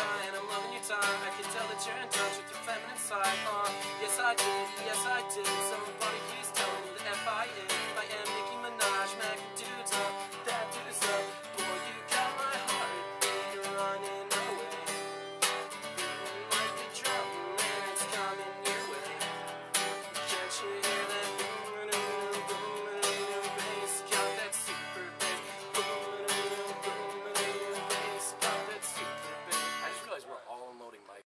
trying, I'm loving your time. I can tell that you're in touch with your feminine side. Yes I did, somebody please tell me the F I am Nikki